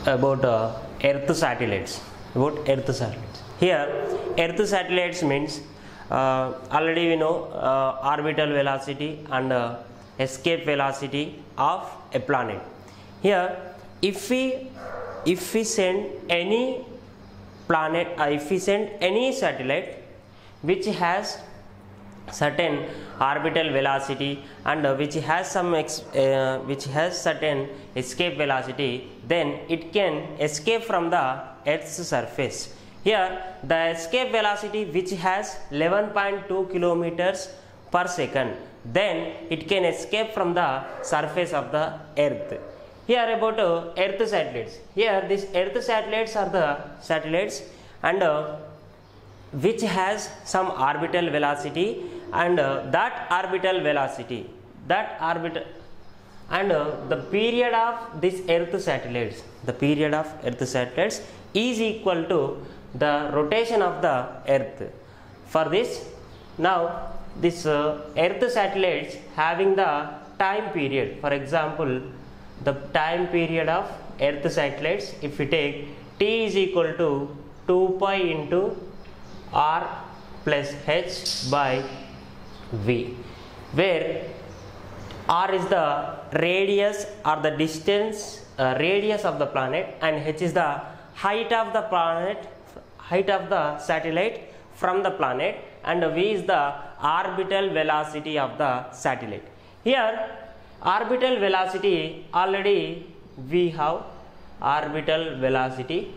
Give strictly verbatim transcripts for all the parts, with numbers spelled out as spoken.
about uh, Earth satellites. About Earth satellites. Here, Earth satellites means uh, already we know uh, orbital velocity and uh, escape velocity of a planet. Here, if we if we send any planet, uh, if we send any satellite which has certain orbital velocity and uh, which has some ex uh, which has certain escape velocity, then it can escape from the Earth's surface. Here, the escape velocity which has eleven point two kilometers per second, then it can escape from the surface of the Earth. Here about uh, Earth satellites. Here these Earth satellites are the satellites and uh, which has some orbital velocity, and uh, that orbital velocity, that orbital and uh, the period of this Earth satellites, the period of Earth satellites is equal to the rotation of the Earth. For this, now this uh, Earth satellites having the time period, for example, the time period of Earth satellites, if we take t is equal to two pi into r plus h by v, where r is the radius or the distance uh, radius of the planet, and h is the height of the planet, height of the satellite from the planet, and v is the orbital velocity of the satellite. Here orbital velocity, already we have orbital velocity,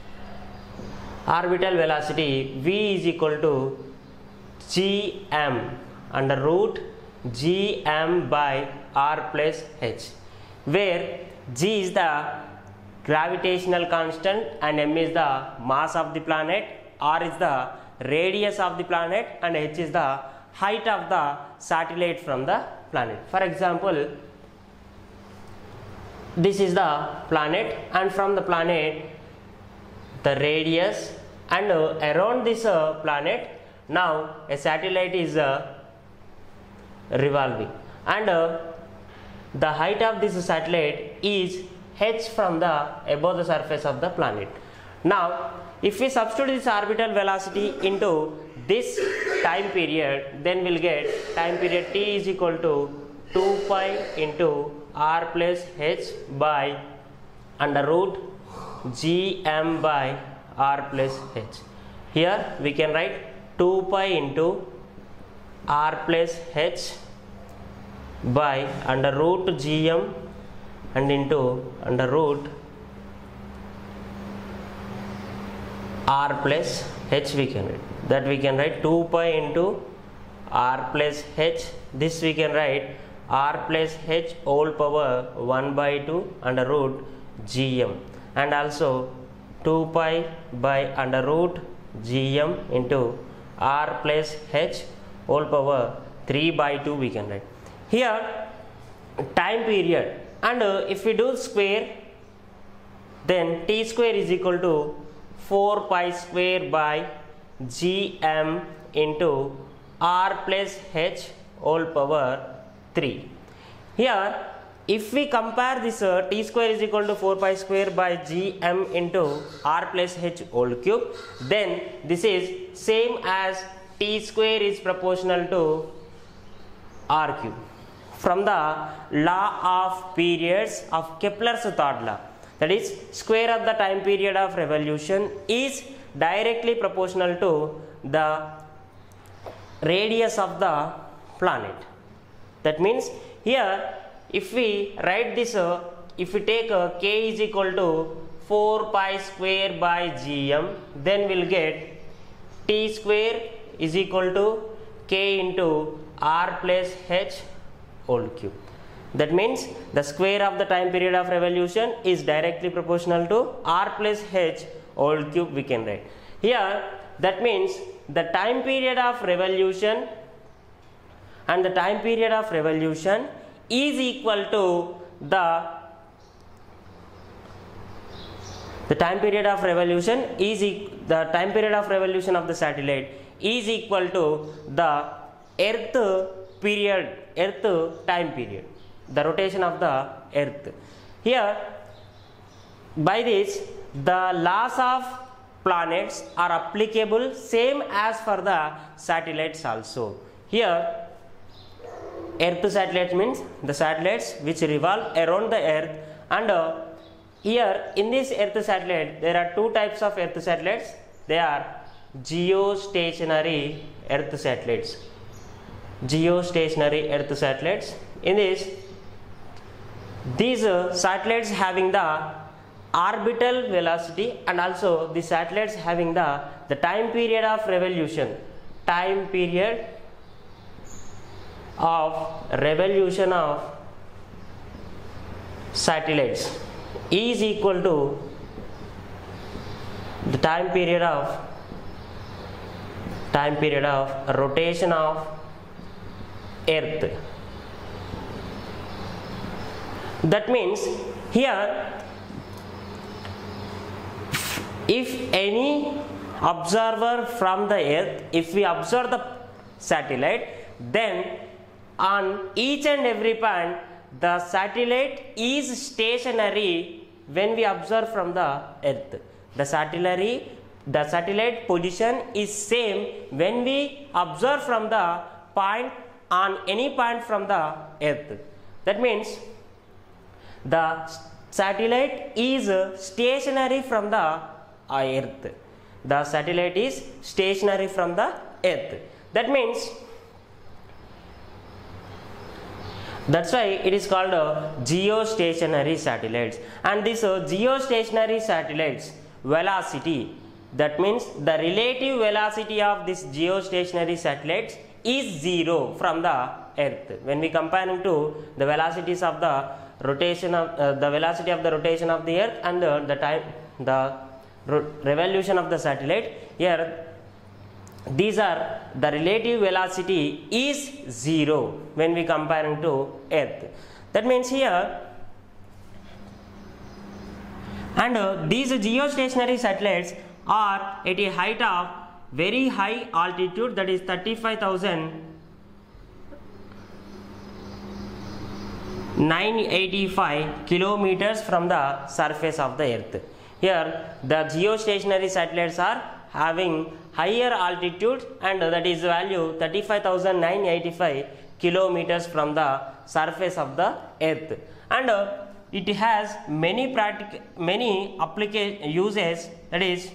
orbital velocity v is equal to gm under root gm by r plus h, where g is the gravitational constant and m is the mass of the planet, r is the radius of the planet, and h is the height of the satellite from the planet. For example, this is the planet, and from the planet the radius, and uh, around this uh, planet now a satellite is uh, revolving, and uh, the height of this satellite is h from the above the surface of the planet. Now if we substitute this orbital velocity into this time period, then we'll get time period t is equal to two pi into r plus h by under root gm by r plus h. Here we can write two pi into r plus h by under root gm and into under root r plus h, we can write that we can write two pi into r plus h, this we can write r plus h whole power one by two under root gm, and also two pi by under root gm into r plus h whole power three by two, we can write. Here time period, and uh, if we do square, then t square is equal to four pi square by gm into r plus h whole power three. Here if we compare this uh, t square is equal to four pi square by gm into r plus h whole cube, then this is same as t square is proportional to r cube from the law of periods of Kepler's third law, that is square of the time period of revolution is directly proportional to the radius of the planet. That means here if we write this, uh, if we take uh, k is equal to four pi square by gm, then we'll get t square is equal to k into r plus h whole cube. That means the square of the time period of revolution is directly proportional to r plus h whole cube, we can write. Here that means the time period of revolution and the time period of revolution is equal to the the time period of revolution is e the time period of revolution of the satellite is equal to the earth period, earth time period, the rotation of the earth. Here by this the laws of planets are applicable same as for the satellites also. Here Earth satellites means the satellites which revolve around the Earth, and uh, here in this Earth satellite there are two types of Earth satellites. They are geostationary Earth satellites. Geostationary Earth satellites. In this, these uh, satellites having the orbital velocity, and also the satellites having the the time period of revolution. Time period of revolution of satellites is equal to the time period of time period of rotation of Earth. That means here if any observer from the Earth, if we observe the satellite, then on each and every point the satellite is stationary when we observe from the Earth. The satellite, the satellite position is same when we observe from the point on any point from the Earth. That means the satellite is stationary from the Earth. The satellite is stationary from the Earth. That means that's why it is called uh, geostationary satellites. And this uh, geostationary satellites velocity, that means the relative velocity of this geostationary satellites is zero from the Earth when we compare to the velocities of the rotation of uh, the velocity of the rotation of the Earth and uh, the time the revolution of the satellite. Here these are the relative velocity is zero when we comparing to Earth. That means here, and uh, these geostationary satellites are at a height of very high altitude, that is thirty-five thousand nine hundred eighty-five kilometers from the surface of the Earth. Here the geostationary satellites are having higher altitude, and that is value thirty-five thousand nine hundred eighty-five kilometers from the surface of the Earth, and uh, it has many practical many application uses. That is,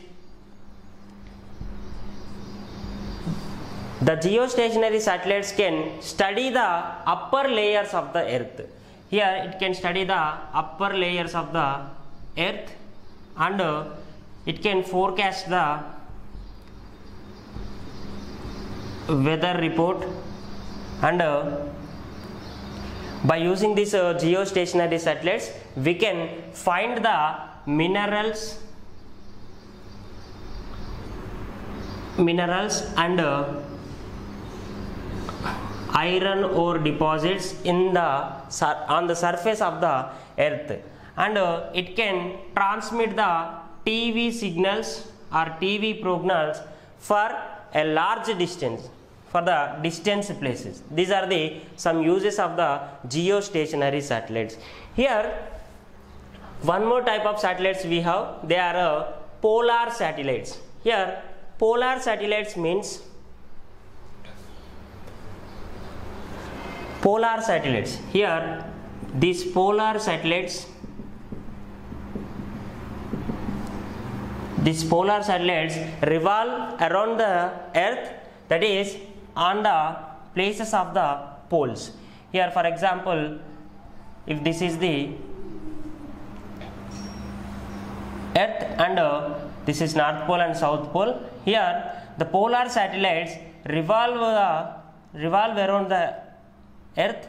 the geostationary satellites can study the upper layers of the Earth. Here it can study the upper layers of the Earth, and uh, it can forecast the weather report, and uh, by using these uh, geostationary satellites we can find the minerals minerals and uh, iron ore deposits in the on the surface of the Earth, and uh, it can transmit the T V signals or T V prognosis for a large distance, for the distance places. These are the some uses of the geostationary satellites. Here one more type of satellites we have. They are uh, polar satellites. Here polar satellites means polar satellites. Here these polar satellites these polar satellites revolve around the Earth, that is on the places of the poles. Here for example, if this is the Earth and uh, this is North Pole and South Pole, here the polar satellites revolve uh, revolve around the Earth,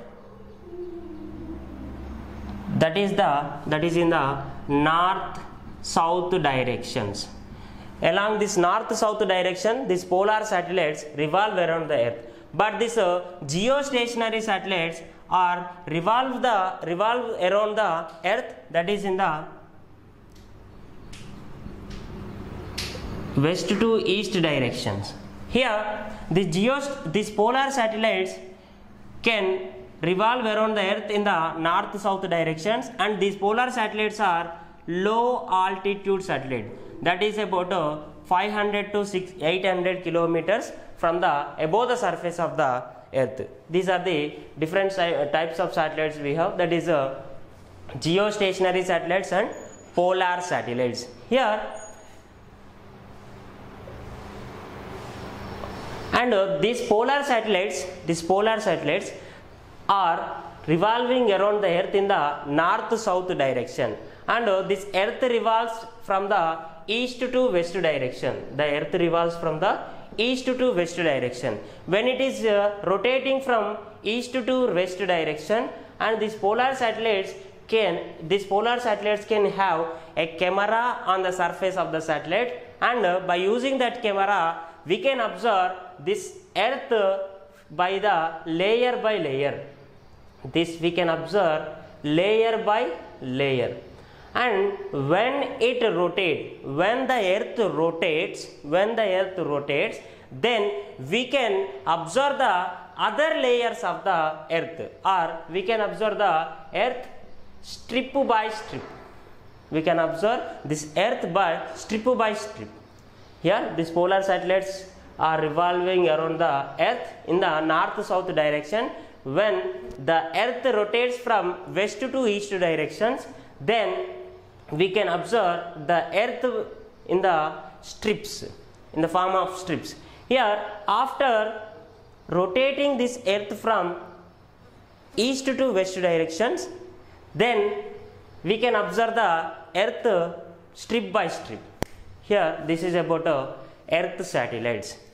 that is the that is in the north south directions. Along this north south direction these polar satellites revolve around the Earth, but this uh, geostationary satellites are revolve the revolve around the Earth, that is in the west to east directions. Here the geost these polar satellites can revolve around the Earth in the north south directions, and these polar satellites are low altitude satellite, that is about uh, five hundred to eight hundred kilometers from the above the surface of the earth. These are the different types of satellites we have, that is uh, geostationary satellites and polar satellites. Here and uh, these polar satellites, these polar satellites are revolving around the earth in the north-south direction, and uh, this earth revolves from the east to west direction. The earth revolves from the east to west direction. When it is uh, rotating from east to west direction, and these polar satellites can these polar satellites can have a camera on the surface of the satellite, and uh, by using that camera we can observe this earth by the layer by layer. This we can observe layer by layer. And when it rotates, when the earth rotates, when the earth rotates, then we can observe the other layers of the earth, or we can observe the earth strip by strip. We can observe this earth by strip by strip. Here these polar satellites are revolving around the earth in the north-south direction. When the earth rotates from west to east directions, then we can observe the earth in the strips, in the form of strips. Here, after rotating this earth from east to west directions, then we can observe the earth strip by strip. Here this is about uh, earth satellites.